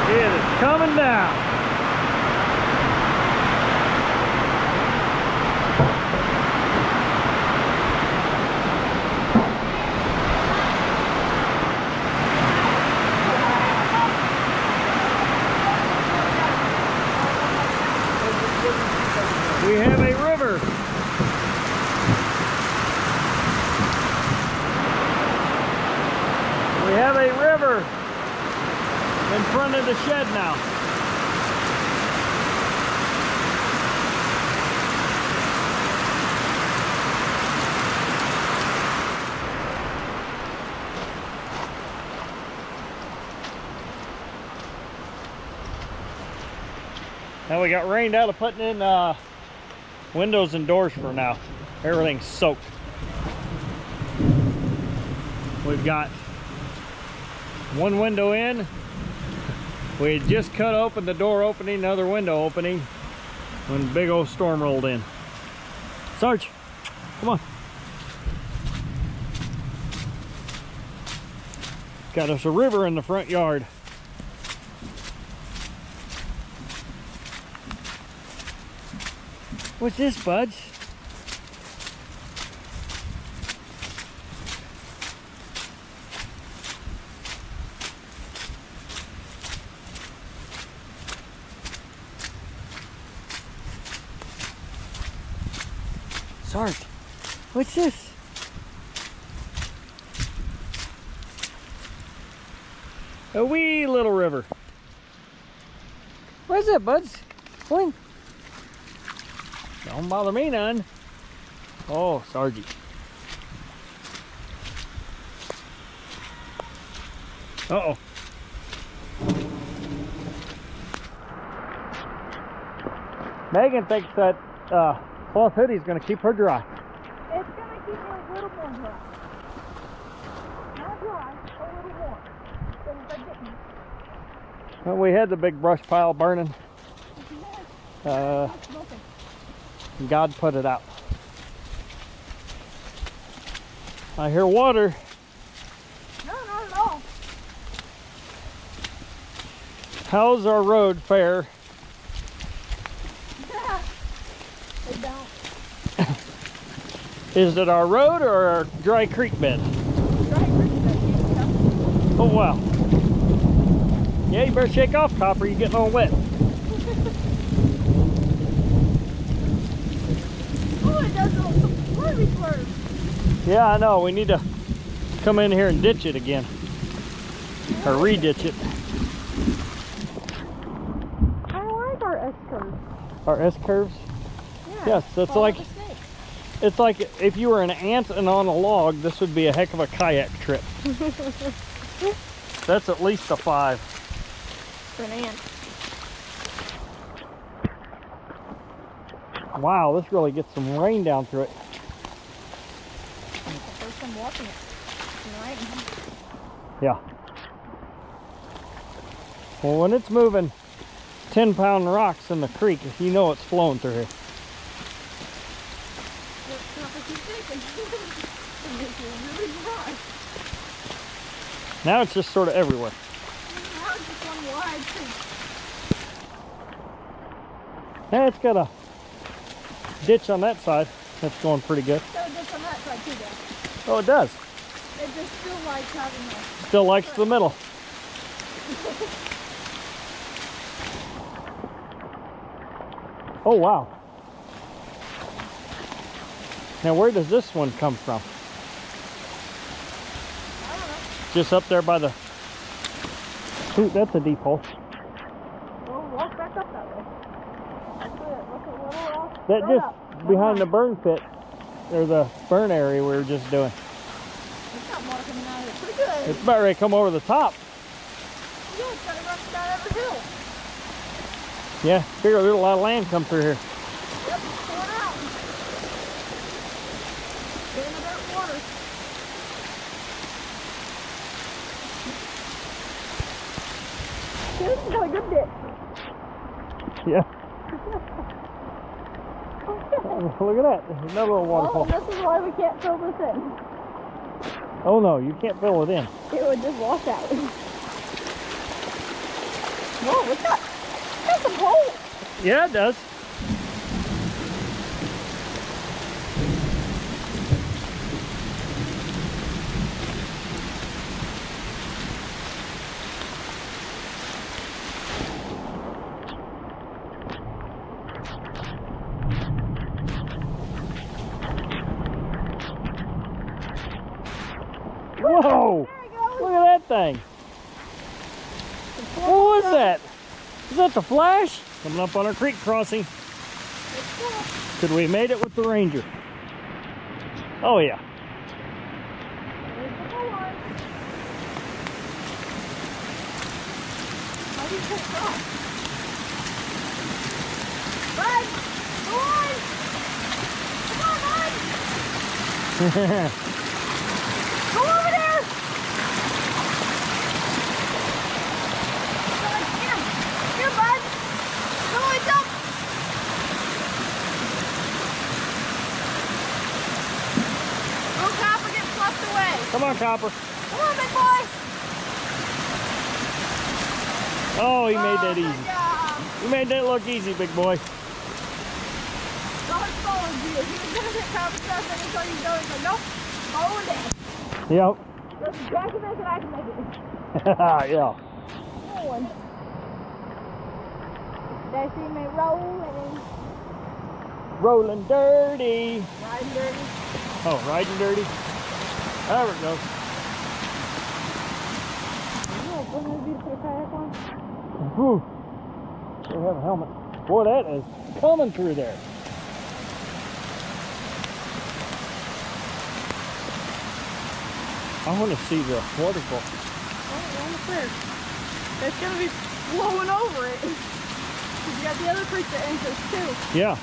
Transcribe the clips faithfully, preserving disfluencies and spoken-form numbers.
It is coming down. We have a river. We have a river in front of the shed now. Now we got rained out of putting in uh, windows and doors for now. Everything's soaked. We've got one window in. We had just cut open the door opening, another window opening, when a big old storm rolled in. Sarge, come on. Got us a river in the front yard. What's this, buds? Sarge, what's this? A wee little river. What is it, buds? Come on. Don't bother me none. Oh, Sargy. Uh-oh. Megan thinks that uh, cloth hoodie is going to keep her dry. It's going to keep me a little more dry. Not dry, a little more. Than if I didn't. Well, we had the big brush pile burning. Uh, God put it out. I hear water. No, not at all. How's our road fare? They don't. Is it our road or our dry creek bed? Dry creek bed. Oh wow. Yeah, you better shake off, Copper. You're getting all wet. Oh, it does a little swervy swerve. Yeah, I know. We need to come in here and ditch it again. Or re-ditch it. I like our S-curves. Our S-curves? Yeah, Yes, that's like, the snake. it's like if you were an ant and on a log, this would be a heck of a kayak trip. That's at least a five. For an ant. Wow, this really gets some rain down through it. It's the first time watching it. It's raining. Yeah. Well, when it's moving ten pound rocks in the creek, you know it's flowing through here. It's not what you think. It makes you really dry. Now it's just sort of everywhere. Now it's just one wide creek. Yeah, it's got a ditch on that side. That's going pretty good. So it does on that side too, though. Oh, it does. It just still likes having a... Still likes the middle. Oh, wow. Now, where does this one come from? I don't know. Just up there by the... Ooh, that's a deep hole. We'll walk back up that way. Look at, look at little rock. That Right just up. behind the Right. burn pit, or the burn area we were just doing. It's got water coming out of it pretty good. It's about ready to come over the top. Yeah, it's got to run down every hill. Yeah, figure there's a lot of land come through here. Yep, pour it out. Get in the dirt water. See, this is got a good ditch. Yeah. Look at that. There's another little waterfall. Oh, this is why we can't fill this in. Oh no, you can't fill it in. It would just wash out. Whoa, it's got, it's got some holes. Yeah, it does. Whoa! Look at that thing. What was that? Is that the Flash? Coming up on our creek crossing. Could we have made it with the Ranger? Oh yeah. Bud! Go on! Come on, bud! Go over there! Here, here, bud! Go, it's up! Go, Copper, get flushed away! Come on, Copper. Come on, big boy! Oh, he made that Good easy. job. You made that look easy, big boy. God followed you. He was gonna hit Copper's stuff and he told you to go. He said, nope, follow him down. Yep. Just Jack can make it, I can make it. Yeah. Rolling. They see me rolling. Rolling dirty. Riding dirty. Oh, riding dirty. There we go. Oh, wouldn't it be to put a kayak on? Whew. They have a helmet. Boy, that is coming through there. I want to see the waterfall. Oh, on the creek. It's gonna be flowing over it. You got the other creek that enters too. Yeah.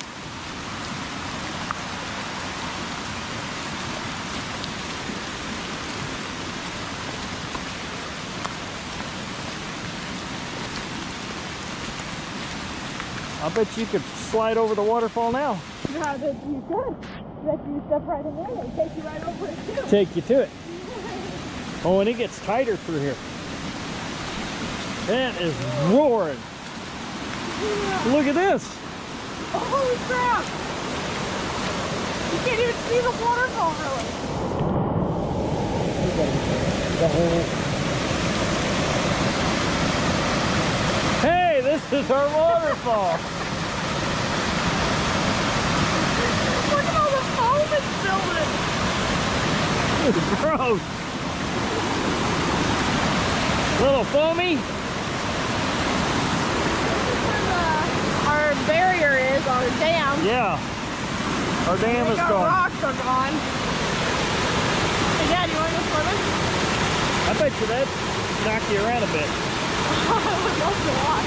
I bet you could slide over the waterfall now. Yeah, that you could. That you step right in there and take you right over it too. Take you to it. Oh, and it gets tighter through here. That is roaring. Yeah. Look at this. Oh, holy crap! You can't even see the waterfall really. Hey, this is our waterfall. Look at all the foam it's building. It's gross. Little foamy. Our barrier is, our dam. Yeah. Our dam is Our gone. rocks are gone. Hey, Dad, you want to go swimming? I bet you that knock you around a bit. I would love to watch.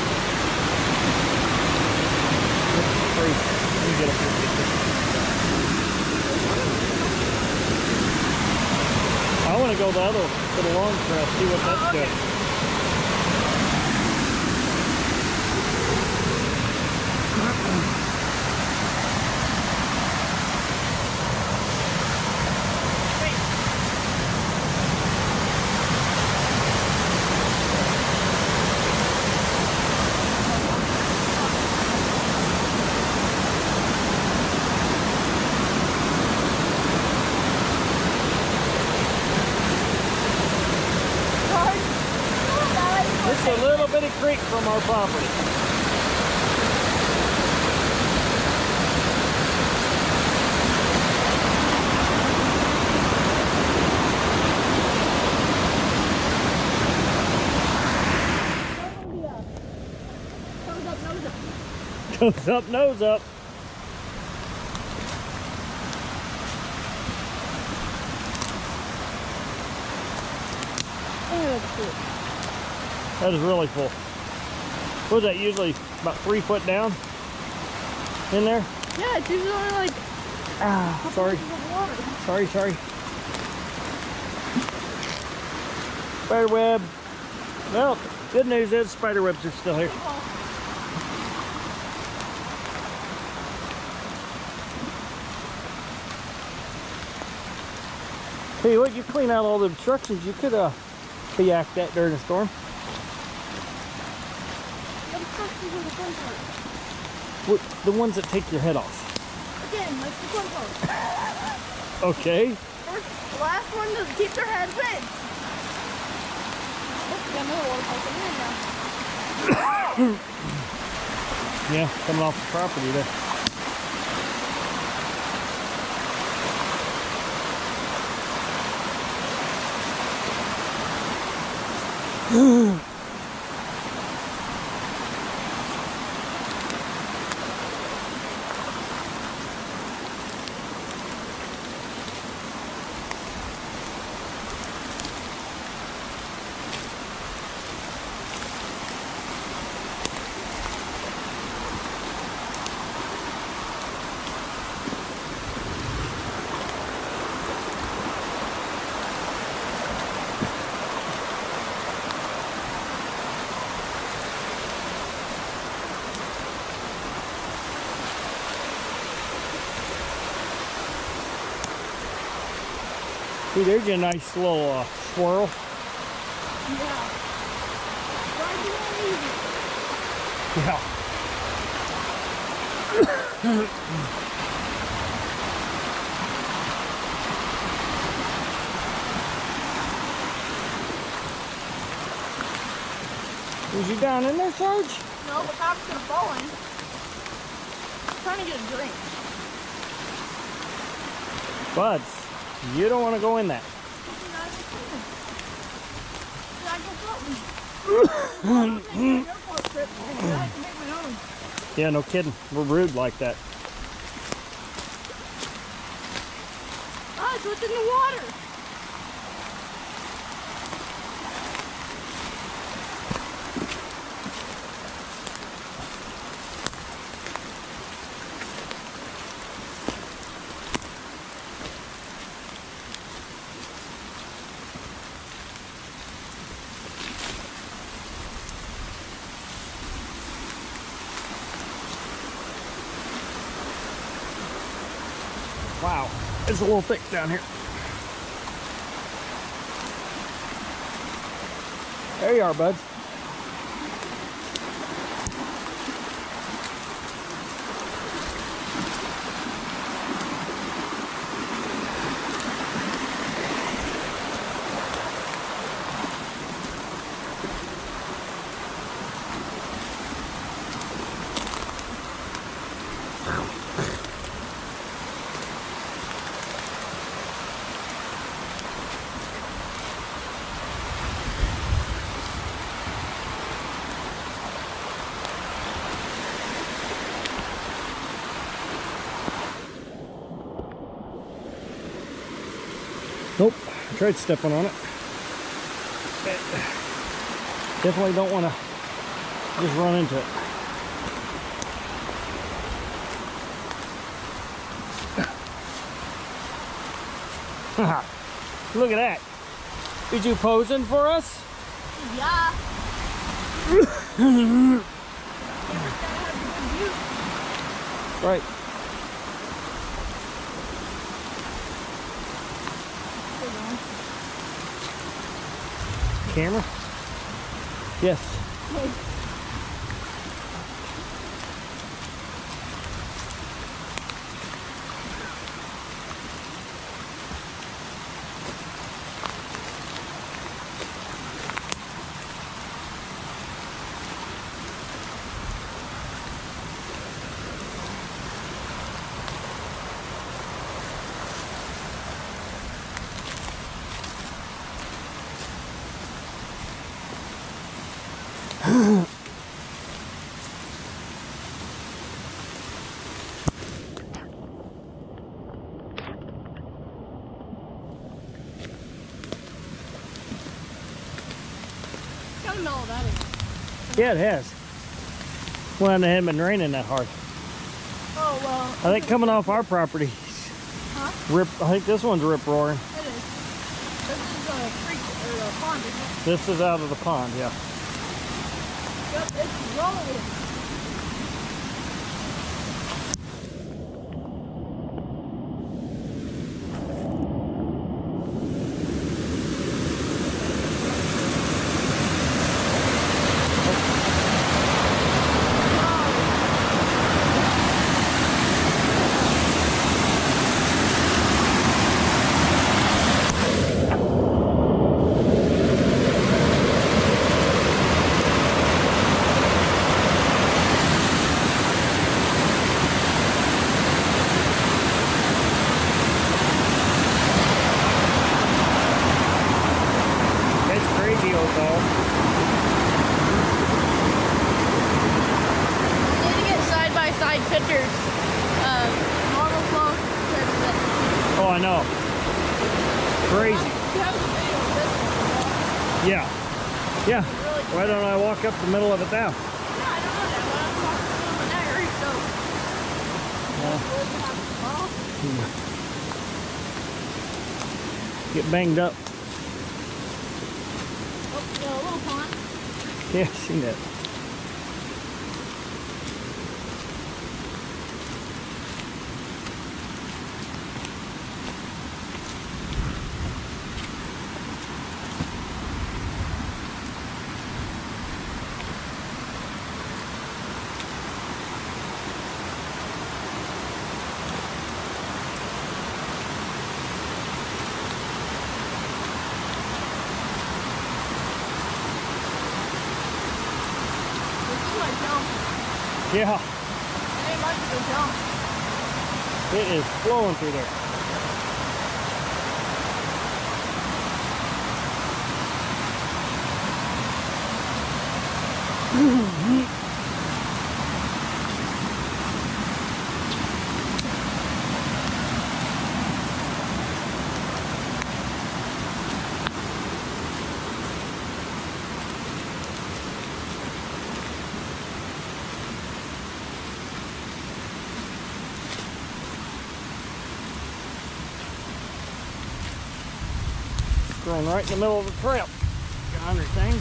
Crazy. Let me get up here and get this. I want to go the other to the long trail, see what that's Oh, okay. doing. It's a little bitty creek from our property. Thumbs up, nose up. Goes up, nose up. Oh, that's cool. That is really full. What is that, usually about three foot down in there? Yeah, it's usually only like Ah, sorry. inches of water. Sorry, sorry. Spider web. Well, good news is spider webs are still here. Tell you what, you clean out all the obstructions, you could uh, kayak that during a storm. supposed to be the fun part. What, the ones that take your head off. Again, that's the fun part. Okay. First, the last one to keep their head wins. Oh, got another water pipe in there now. Yeah, coming off the property there. See, there's a nice little uh, swirl. Yeah. Right behind easy. Yeah. Was you down in there, Sarge? No, the cops could have fallen. I'm trying to get a drink. Buds, you don't want to go in that. Yeah, no kidding. We're rude like that. Oh, it's what's in the water. Wow, it's a little thick down here. There you are, buds. Nope, I tried stepping on it. Definitely don't want to just run into it. Look at that. Is you posing for us? Yeah. Right. Camera? Yes. Gotta mellow that in. Yeah, it has. Well, it hadn't been raining that hard. Oh, well. I think coming off our property, Huh? rip. I think this one's rip roaring. It is. This is a creek or a pond, isn't it? This is out of the pond, yeah. Yep, it's rolling. know. Crazy. You have the video of this one, Yeah. Yeah. Why don't I walk up the middle of it now? yeah, I don't know that, but I'm talking to him there, so. Yeah. Get banged up. Oh, yeah, a little pond. Yeah, seen that. Yeah, It ain't much of a jump. it is flowing through there. Growing right in the middle of the trail. Got under things.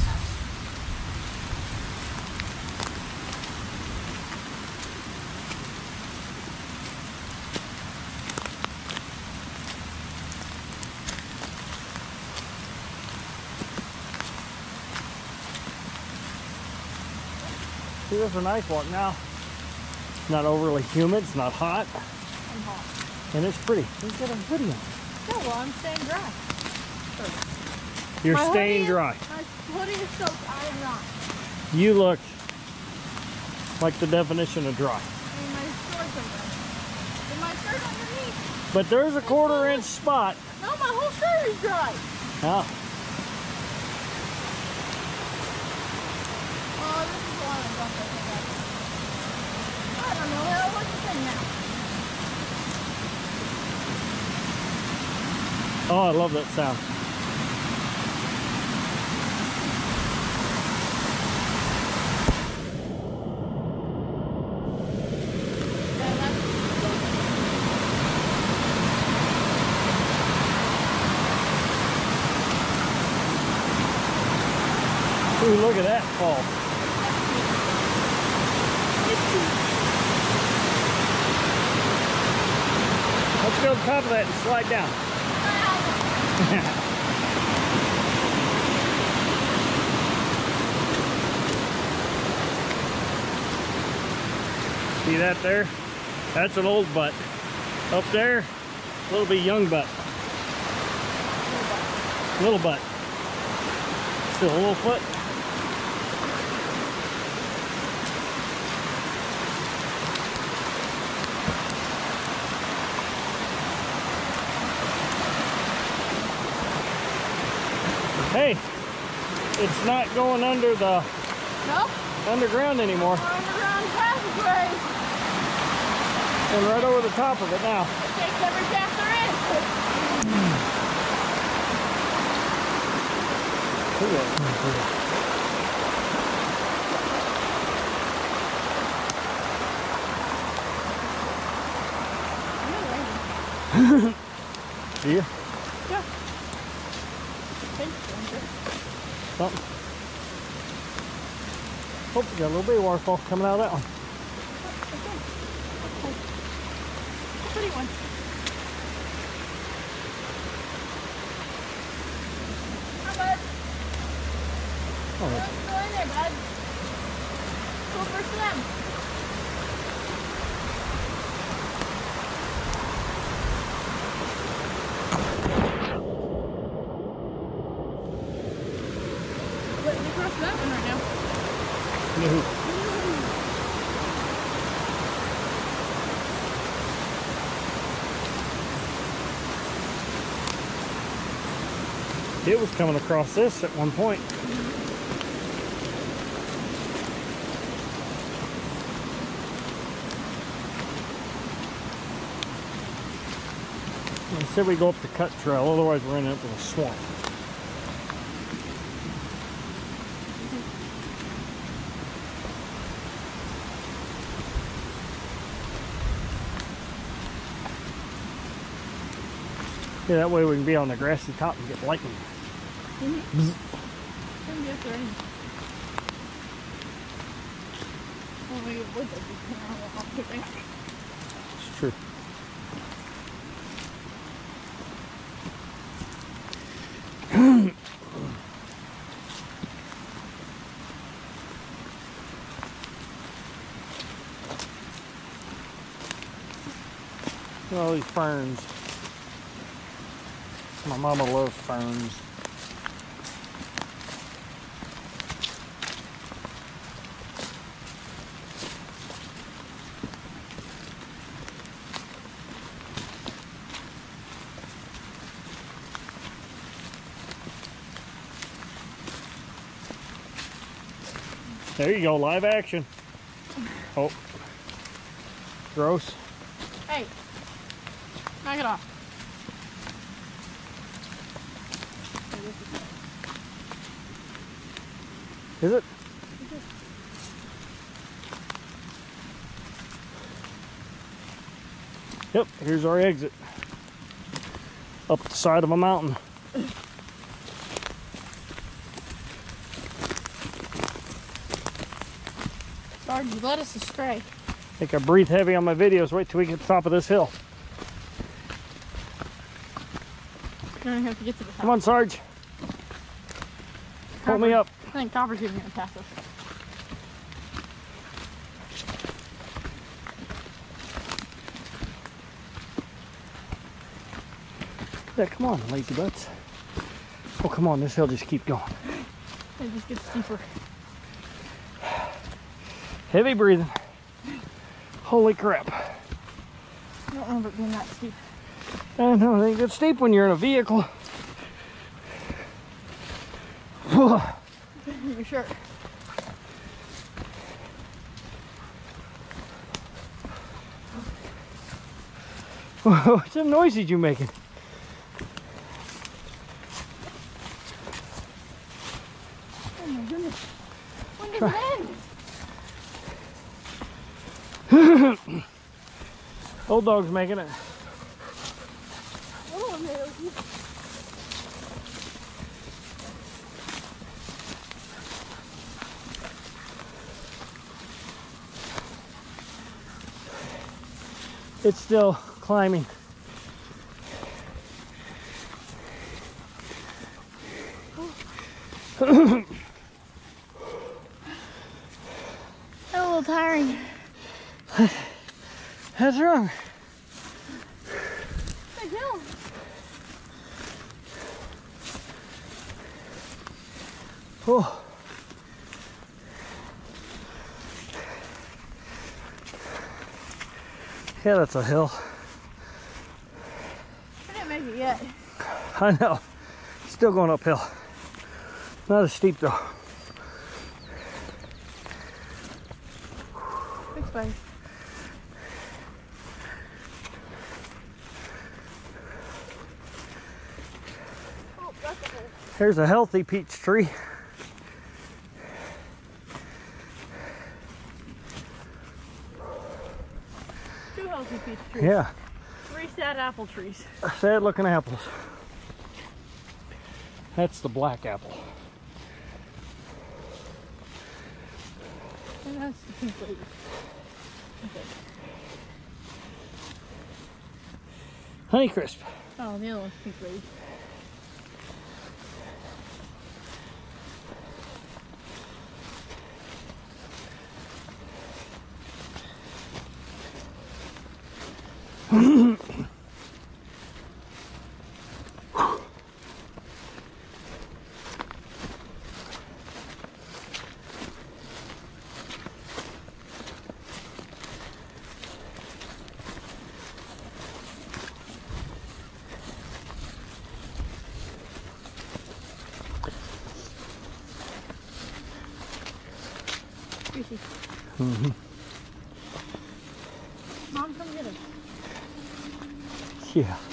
See, this is a nice walk now. It's not overly humid, it's not hot, I'm hot. and it's pretty. Look at a video. Yeah, well, I'm staying dry. You're My staying hoodie is- dry. My hoodie is soaked. I am not. You look like the definition of dry. And my shorts are wet. And my shirt underneath. But there's a quarter inch spot. No, my whole shirt is dry. Oh, Oh, this is the one I don't think I got. I don't know. Hell, what's the thing now? oh, I love that sound. Yeah, that's... Ooh, look at that fall. Let's go to the top of that and slide down. See that there? That's an old butt. Up there, a little bit young butt. Little butt. Still a little foot. Hey, it's not going under the Nope. underground anymore. We're underground passageway. And right over the top of it now. It takes every path there is. Look at that. See ya? Yeah. Thanks, Ranger. Something. Oh, we got a little baby waterfall coming out of that one. A pretty one. Hi, bud. Oh, Go, go in there, bud. Go for a swim. Wait, we crossed that one right now. no. It was coming across this at one point. Instead we go up the cut trail, otherwise we're ending up with a swamp. Yeah, that way we can be on the grassy top and get lightning. Mm-hmm. Bzz. Can be up there. Well, we would have It's true. All these ferns. My mama loves ferns. There you go, live action. Oh, gross. Hey, knock it off. Is it? Yep, here's our exit. Up the side of a mountain. Sarge, you led us astray. I think I breathe heavy on my videos. Wait till we get to the top of this hill. You're gonna have to get to the top. Come on, Sarge. Pull me up. I think Copper's even gonna pass us. Yeah, come on, lazy butts. Oh, come on, this hill just keep going. It just gets steeper. Heavy breathing. Holy crap. I don't remember it being that steep. I know, it ain't that steep when you're in a vehicle. Your shirt. What some noise did you making? Oh my goodness. When does it end? Old dog's making it. Oh, no. It's still climbing. That's a little tiring. What's wrong? Big hill. Oh. Yeah, that's a hill. I didn't make it yet. I know. Still going uphill. Not as steep though. Big space. Oh, that's a hole. Here's a healthy peach tree. Two healthy peach trees. Yeah. Three sad apple trees. Sad looking apples. That's the black apple. And that's the pink lady. Okay. Honeycrisp. Oh, the other one's pink lady. Mm-hmm. Mom, come get us. Yeah.